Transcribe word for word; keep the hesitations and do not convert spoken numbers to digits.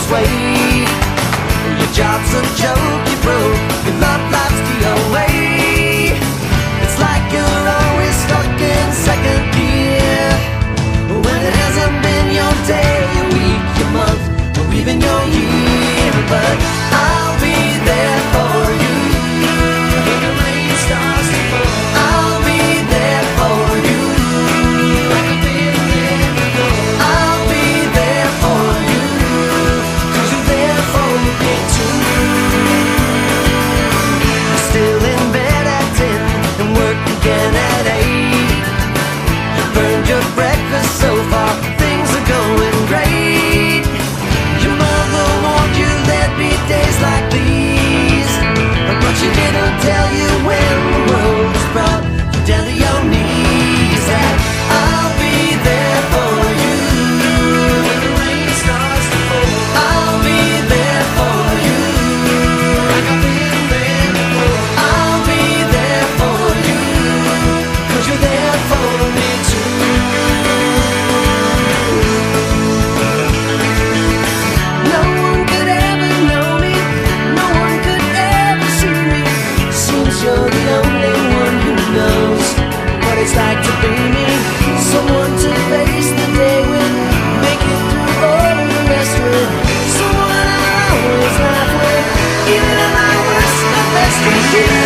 way. Your job's a joke, you broke, your love life's the away. It's like you're always stuck in second gear, when it hasn't been your day, your week, your month, or even your year. But I'll be there for you when the rain starts to fall. I'll be there for you like I've been there before. I'll be there for you, 'cause you're there for me too. You're still in bed at ten and work again at eight. You burned your breakfast so far, things are going great. Your mother warned you there'd be days like these, but she didn't tell you when the world was brought you down to your knees. That I'll be there for you when the rain starts to fall. I'll be there for you like I've been there before. I'll be there for you, 'cause you're there for me too. No one could ever know me, no one could ever see me. Seems you're the only one who knows what it's like to be me. Someone to face the day with, make it through all of the rest with. Someone I always laugh with, even at my worst, my best. 'Cause you